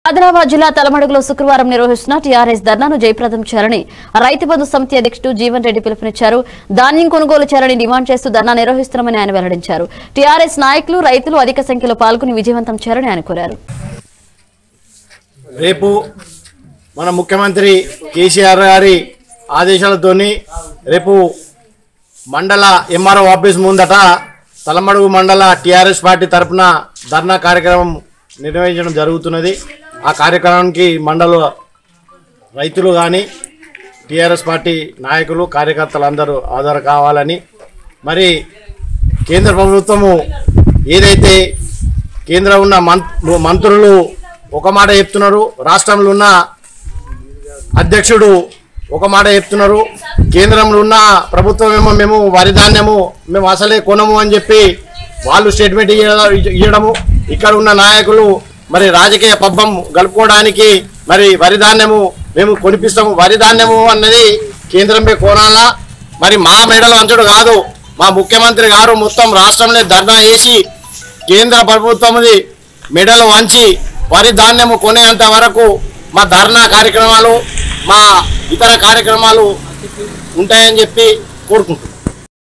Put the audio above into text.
ఆదిలాబాద్ జిల్లా తలమడుగులో శుక్రవారం నిర్వహిస్తున్న టీఆర్ఎస్ ధర్నాను జయప్రదం చేయాలని రైతు బంధు సమితి అధ్యక్షుడు జీవన్ రెడ్డి పిలుపునిచ్చారు. ధాన్యం కొనుగోలు చేయాలని డిమాండ్ చేస్తూ ధర్నా నిర్వహిస్తున్నామని ఆయన వెల్లడించారు. టీఆర్ఎస్ నాయకులు రైతులు అధిక సంఖ్యలో పాల్గొని విజయవంతం చేయాలని ఆయన కోరారు. రేపు మన ముఖ్యమంత్రి కేసీఆర్ గారి ఆదేశాలతోని రేపు మండల ఎంఆర్ఓ ఆఫీస్ ముందట తలమడుగు మండల టీఆర్ఎస్ పార్టీ తరఫున ధర్నా కార్యక్రమం నిర్వహించడం జరుగుతున్నది. ఆ కార్యక్రమానికి మండల రైతులు కానీ టీఆర్ఎస్ పార్టీ నాయకులు కార్యకర్తలు అందరూ హాజరు కావాలని, మరి కేంద్ర ప్రభుత్వము ఏదైతే కేంద్రం ఉన్న మంత్రులు ఒక మాట చెప్తున్నారు, రాష్ట్రంలో ఉన్న అధ్యక్షుడు ఒక మాట చెప్తున్నారు, కేంద్రంలో ఉన్న ప్రభుత్వం ఏమో మేము వరి ధాన్యము మేము అసలే కొనము అని చెప్పి వాళ్ళు స్టేట్మెంట్ ఇవ్వడము, ఇక్కడ ఉన్న నాయకులు మరి రాజకీయ పబ్బం గలుపుకోవడానికి మరి వరి ధాన్యము మేము కొనిపిస్తాము, వరి ధాన్యము అన్నది కేంద్రంపై కొనాలా, మరి మా మెడలు అంచడు కాదు, మా ముఖ్యమంత్రి గారు మొత్తం రాష్ట్రంలో ధర్నా చేసి కేంద్ర ప్రభుత్వంది మెడలు వంచి వరి ధాన్యము కొనేంత వరకు మా ధర్నా కార్యక్రమాలు మా ఇతర కార్యక్రమాలు ఉంటాయని చెప్పి కోరుకుంటున్నాం.